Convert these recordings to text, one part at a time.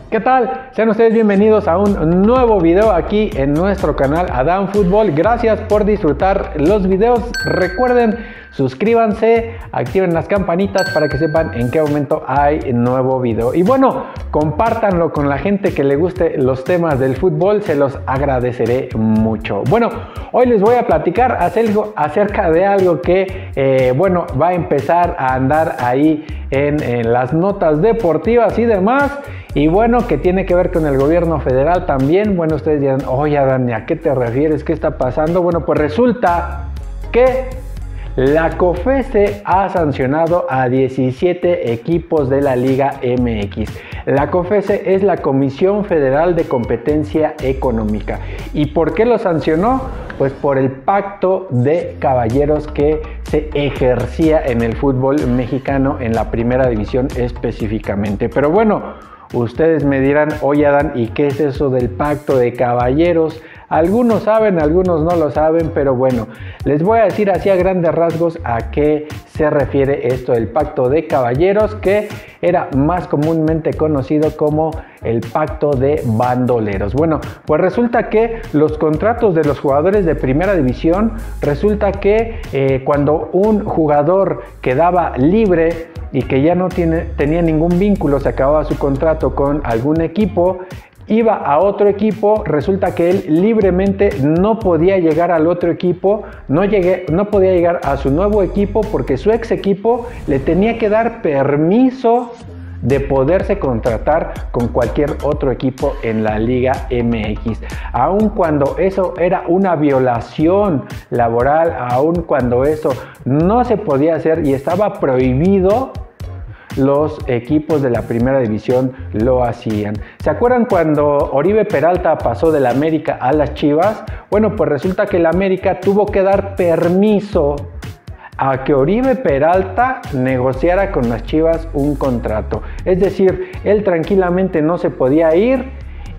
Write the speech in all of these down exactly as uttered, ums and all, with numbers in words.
¿Qué tal? Sean ustedes bienvenidos a un nuevo video aquí en nuestro canal Adán Fútbol. Gracias por disfrutar los videos. Recuerden, suscríbanse, activen las campanitas para que sepan en qué momento hay nuevo video. Y bueno, compártanlo con la gente que le guste los temas del fútbol, se los agradeceré mucho. Bueno, hoy les voy a platicar acerca de algo que, eh, bueno, va a empezar a andar ahí en, en las notas deportivas y demás. Y bueno, que tiene que ver con el gobierno federal también. Bueno, ustedes dirán, oye Adán, ¿a qué te refieres? ¿Qué está pasando? Bueno, pues resulta que la COFESE ha sancionado a diecisiete equipos de la Liga M X. La COFESE es la Comisión Federal de Competencia Económica. ¿Y por qué lo sancionó? Pues por el pacto de caballeros que se ejercía en el fútbol mexicano en la primera división específicamente. Pero bueno, ustedes me dirán, oye Adán, ¿y qué es eso del pacto de caballeros? Algunos saben, algunos no lo saben, pero bueno, les voy a decir así a grandes rasgos a qué se refiere esto del pacto de caballeros, que era más comúnmente conocido como el pacto de bandoleros. Bueno, pues resulta que los contratos de los jugadores de primera división, resulta que eh, cuando un jugador quedaba libre y que ya no tiene, tenía ningún vínculo, se acababa su contrato con algún equipo, iba a otro equipo, resulta que él libremente no podía llegar al otro equipo, no, llegué, no podía llegar a su nuevo equipo porque su ex equipo le tenía que dar permiso de poderse contratar con cualquier otro equipo en la Liga M X. Aun cuando eso era una violación laboral, aun cuando eso no se podía hacer y estaba prohibido, los equipos de la primera división lo hacían. ¿Se acuerdan cuando Oribe Peralta pasó del América a las Chivas? Bueno, pues resulta que el América tuvo que dar permiso a que Oribe Peralta negociara con las Chivas un contrato. Es decir, él tranquilamente no se podía ir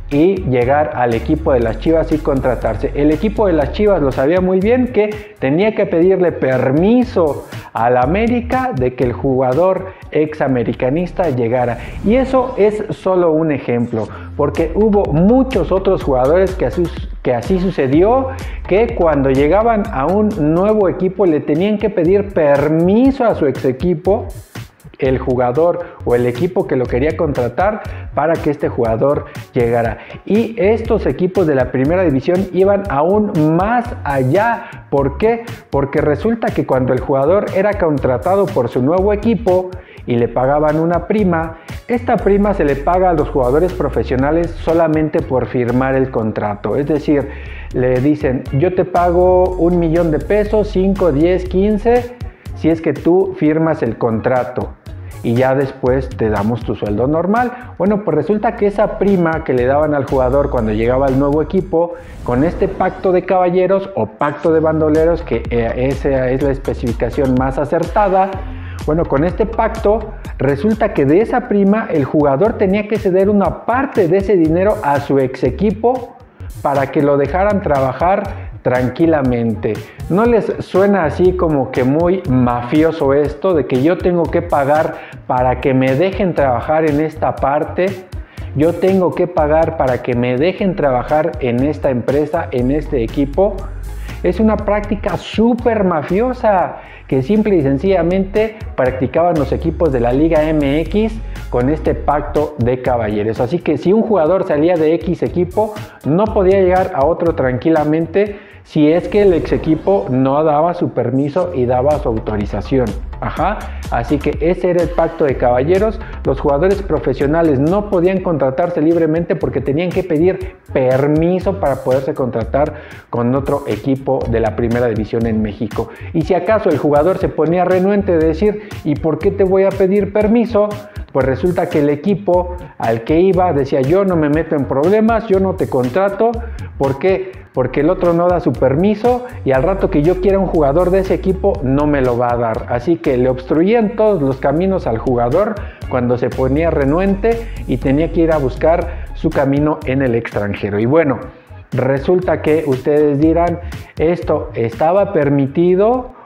y llegar al equipo de las Chivas y contratarse. El equipo de las Chivas lo sabía muy bien que tenía que pedirle permiso al América de que el jugador examericanista llegara. Y eso es solo un ejemplo, porque hubo muchos otros jugadores que así, que así sucedió, que cuando llegaban a un nuevo equipo le tenían que pedir permiso a su ex equipo, el jugador o el equipo que lo quería contratar, para que este jugador llegara. Y estos equipos de la primera división iban aún más allá. ¿Por qué? Porque resulta que cuando el jugador era contratado por su nuevo equipo y le pagaban una prima, esta prima se le paga a los jugadores profesionales solamente por firmar el contrato. Es decir, le dicen, yo te pago un millón de pesos, cinco, diez, quince, si es que tú firmas el contrato, y ya después te damos tu sueldo normal. Bueno, pues resulta que esa prima que le daban al jugador cuando llegaba al nuevo equipo, con este pacto de caballeros o pacto de bandoleros, que eh, esa es la especificación más acertada, bueno, con este pacto resulta que de esa prima el jugador tenía que ceder una parte de ese dinero a su ex equipo para que lo dejaran trabajar tranquilamente. ¿No les suena así como que muy mafioso esto de que yo tengo que pagar para que me dejen trabajar en esta parte? Yo tengo que pagar para que me dejen trabajar en esta empresa, en este equipo. Es una práctica súper mafiosa que simple y sencillamente practicaban los equipos de la Liga M X con este pacto de caballeros. Así que si un jugador salía de X equipo, no podía llegar a otro tranquilamente si es que el ex equipo no daba su permiso y daba su autorización. Ajá. Así que ese era el pacto de caballeros. Los jugadores profesionales no podían contratarse libremente porque tenían que pedir permiso para poderse contratar con otro equipo de la primera división en México. Y si acaso el jugador se ponía renuente de decir, ¿y por qué te voy a pedir permiso? Pues resulta que el equipo al que iba decía, yo no me meto en problemas, yo no te contrato. ¿Por qué? Porque el otro no da su permiso y al rato que yo quiera un jugador de ese equipo no me lo va a dar. Así que le obstruían todos los caminos al jugador cuando se ponía renuente y tenía que ir a buscar su camino en el extranjero. Y bueno, resulta que ustedes dirán, ¿esto estaba permitido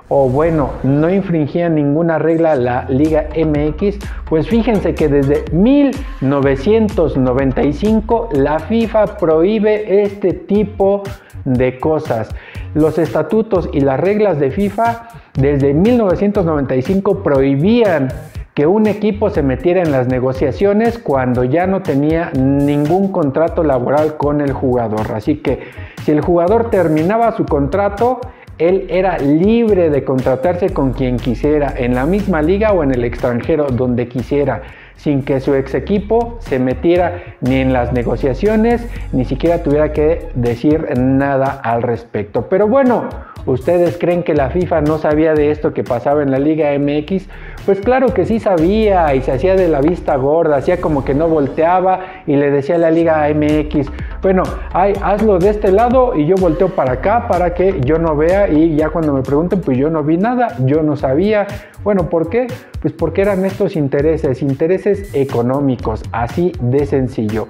o bueno, no infringía ninguna regla la Liga M X, pues fíjense que desde mil novecientos noventa y cinco la FIFA prohíbe este tipo de cosas. Los estatutos y las reglas de FIFA desde mil novecientos noventa y cinco prohibían que un equipo se metiera en las negociaciones cuando ya no tenía ningún contrato laboral con el jugador. Así que si el jugador terminaba su contrato, él era libre de contratarse con quien quisiera, en la misma liga o en el extranjero, donde quisiera, sin que su ex equipo se metiera ni en las negociaciones, ni siquiera tuviera que decir nada al respecto. Pero bueno, ¿ustedes creen que la FIFA no sabía de esto que pasaba en la Liga M X? Pues claro que sí sabía, y se hacía de la vista gorda, hacía como que no volteaba y le decía a la Liga M X, bueno, ay, hazlo de este lado y yo volteo para acá para que yo no vea, y ya cuando me pregunten, pues yo no vi nada, yo no sabía. Bueno, ¿por qué? Pues porque eran estos intereses, intereses económicos, así de sencillo.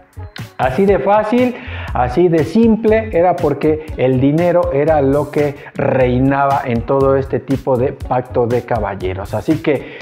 Así de fácil, así de simple, era porque el dinero era lo que reinaba en todo este tipo de pacto de caballeros. Así que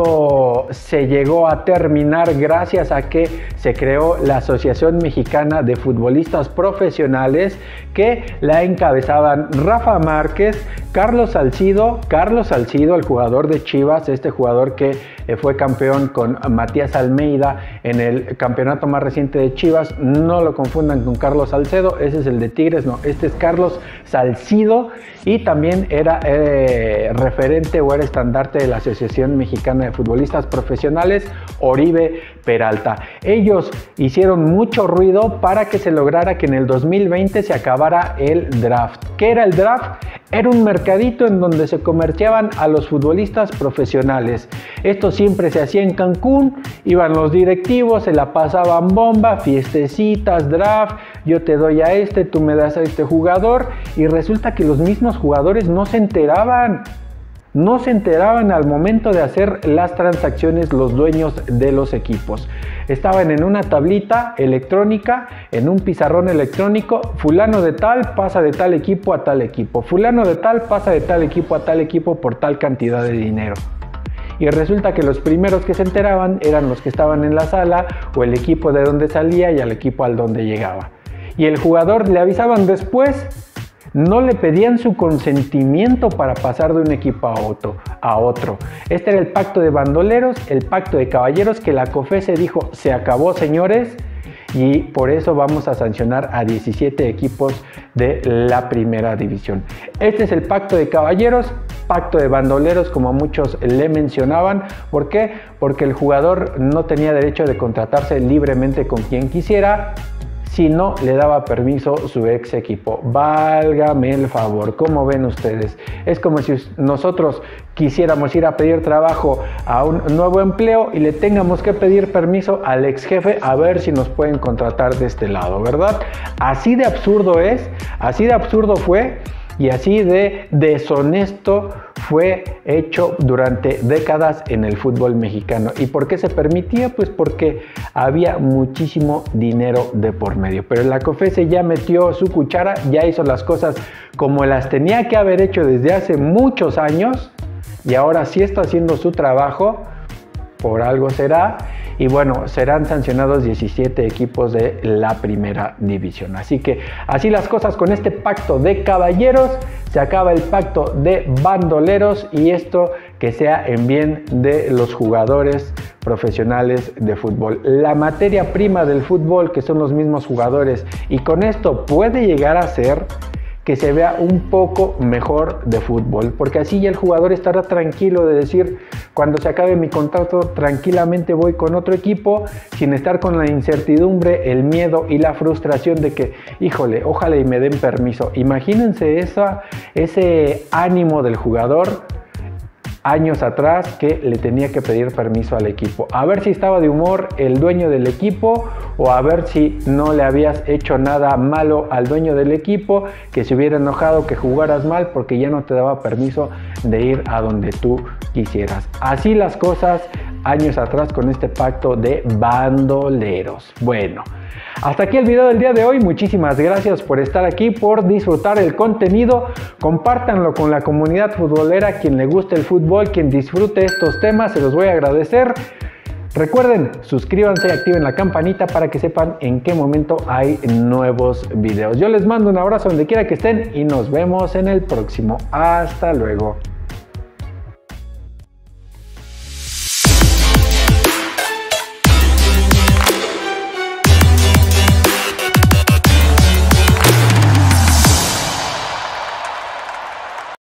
esto se llegó a terminar gracias a que se creó la Asociación Mexicana de Futbolistas Profesionales, que la encabezaban Rafa Márquez, Carlos Salcido, Carlos Salcido, el jugador de Chivas, este jugador que fue campeón con Matías Almeida en el campeonato más reciente de Chivas. No lo confundan con Carlos Salcedo, ese es el de Tigres, no, este es Carlos Salcido, y también era eh, referente o era estandarte de la Asociación Mexicana de Futbolistas Profesionales, Oribe Peralta. Ellos hicieron mucho ruido para que se lograra que en el dos mil veinte se acabara el draft. ¿Qué era el draft? Era un mercadito en donde se comerciaban a los futbolistas profesionales. Esto siempre se hacía en Cancún, iban los directivos, se la pasaban bomba, fiestecitas, draft, yo te doy a este, tú me das a este jugador, y resulta que los mismos jugadores no se enteraban. No se enteraban al momento de hacer las transacciones los dueños de los equipos. Estaban en una tablita electrónica, en un pizarrón electrónico, fulano de tal pasa de tal equipo a tal equipo, fulano de tal pasa de tal equipo a tal equipo por tal cantidad de dinero. Y resulta que los primeros que se enteraban eran los que estaban en la sala, o el equipo de donde salía y al equipo al donde llegaba. Y el jugador le avisaban después. No le pedían su consentimiento para pasar de un equipo a otro, a otro. Este era el pacto de bandoleros, el pacto de caballeros, que la COFESE dijo, se acabó, señores, y por eso vamos a sancionar a diecisiete equipos de la primera división. Este es el pacto de caballeros, pacto de bandoleros, como muchos le mencionaban. ¿Por qué? Porque el jugador no tenía derecho de contratarse libremente con quien quisiera, si no le daba permiso su ex equipo. Válgame el favor, ¿cómo ven ustedes? Es como si nosotros quisiéramos ir a pedir trabajo a un nuevo empleo y le tengamos que pedir permiso al ex jefe a ver si nos pueden contratar de este lado, ¿verdad? Así de absurdo es, así de absurdo fue, y así de deshonesto fue hecho durante décadas en el fútbol mexicano. ¿Y por qué se permitía? Pues porque había muchísimo dinero de por medio. Pero la COFESE ya metió su cuchara, ya hizo las cosas como las tenía que haber hecho desde hace muchos años, y ahora sí está haciendo su trabajo, por algo será. Y bueno, serán sancionados diecisiete equipos de la primera división. Así que así las cosas con este pacto de caballeros. Se acaba el pacto de bandoleros, y esto que sea en bien de los jugadores profesionales de fútbol. La materia prima del fútbol, que son los mismos jugadores. Y con esto puede llegar a ser que se vea un poco mejor de fútbol, porque así ya el jugador estará tranquilo de decir, cuando se acabe mi contrato, tranquilamente voy con otro equipo, sin estar con la incertidumbre, el miedo y la frustración de que, híjole, ojalá y me den permiso. Imagínense esa, ese ánimo del jugador años atrás, que le tenía que pedir permiso al equipo, a ver si estaba de humor el dueño del equipo, o a ver si no le habías hecho nada malo al dueño del equipo, que se hubiera enojado que jugaras mal porque ya no te daba permiso de ir a donde tú quisieras. Así las cosas años atrás con este pacto de bandoleros. Bueno, Hasta aquí el video del día de hoy. Muchísimas gracias por estar aquí, por disfrutar el contenido. Compártanlo con la comunidad futbolera, quien le guste el fútbol, quien disfrute estos temas, se los voy a agradecer. Recuerden, suscríbanse, activen la campanita para que sepan en qué momento hay nuevos videos. Yo les mando un abrazo donde quiera que estén y nos vemos en el próximo. Hasta luego.